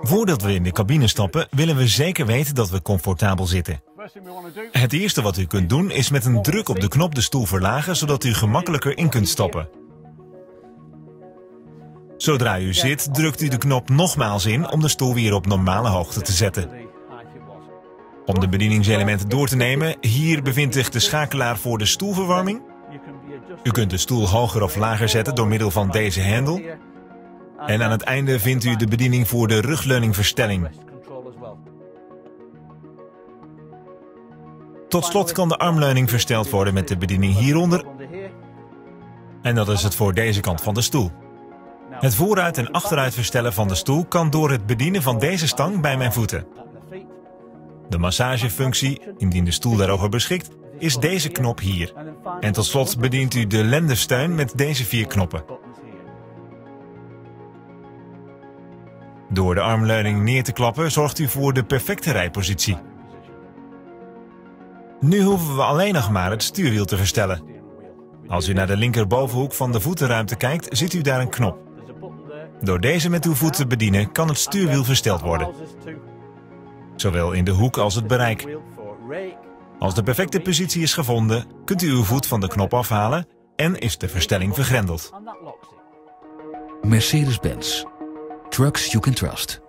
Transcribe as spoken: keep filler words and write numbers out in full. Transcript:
Voordat we in de cabine stappen, willen we zeker weten dat we comfortabel zitten. Het eerste wat u kunt doen is met een druk op de knop de stoel verlagen, zodat u gemakkelijker in kunt stappen. Zodra u zit, drukt u de knop nogmaals in om de stoel weer op normale hoogte te zetten. Om de bedieningselementen door te nemen, hier bevindt zich de schakelaar voor de stoelverwarming. U kunt de stoel hoger of lager zetten door middel van deze hendel. En aan het einde vindt u de bediening voor de rugleuningverstelling. Tot slot kan de armleuning versteld worden met de bediening hieronder. En dat is het voor deze kant van de stoel. Het vooruit- en achteruit verstellen van de stoel kan door het bedienen van deze stang bij mijn voeten. De massagefunctie, indien de stoel daarover beschikt, is deze knop hier. En tot slot bedient u de lendesteun met deze vier knoppen. Door de armleuning neer te klappen zorgt u voor de perfecte rijpositie. Nu hoeven we alleen nog maar het stuurwiel te verstellen. Als u naar de linkerbovenhoek van de voetenruimte kijkt, ziet u daar een knop. Door deze met uw voet te bedienen kan het stuurwiel versteld worden. Zowel in de hoek als het bereik. Als de perfecte positie is gevonden, kunt u uw voet van de knop afhalen en is de verstelling vergrendeld. Mercedes-Benz. Trucks you can trust.